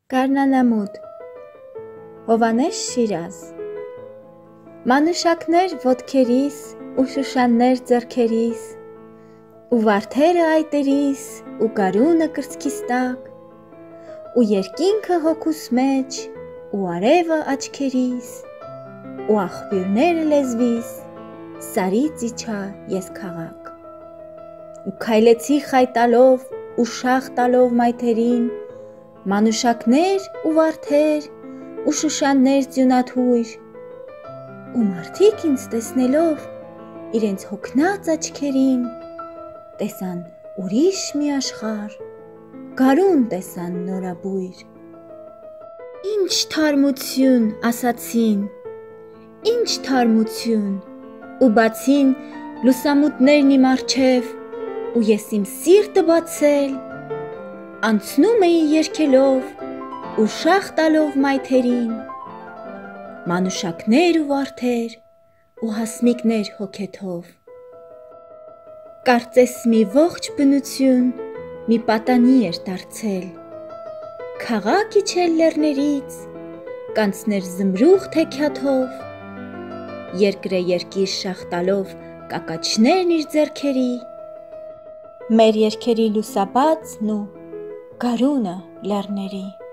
Գարնանամուտ Հովհաննես Շիրազ Մանուշակներ ոտքերիս ու շուշաններ ձեռքերիս ու վարդերը այտերիս ու գարունը կրծքիս տակ ու երկինքը հոգուս մեջ ու արևը աչքերիս ու աղբյուրները լեզվիս սարից իջա ես քաղաք ու քայլեցի խայտալով ու շաղ տալով մայթերին մանուշակներ ու վարդեր ու շուշաններ ձյունաթույր ու մարդիկ ինձ տեսնելով իրենց հոգնած աչքերին տեսան ուրիշ մի աշխարհ գարուն տեսան նորաբույր Ինչ թարմություն ասացին Ինչ թարմություն ու բացին լուսամուտներն իմ առջև ու ես իմ սիրտը բացել անցնում էի երգելով ու շաղ տալով մայթերին մանուշակներ ու վարդեր ու հասմիկներ հոգեթով կարծես մի ողջ բնություն մի պատանի էր դարձել քաղաք իջել լեռներից կանցներ զմրուխտ հեքիաթով երկրը երկիր շաղ տալով կակաչներն իր ձեռքերի մեր երգերի լուսաբացն ու գարունը լեռների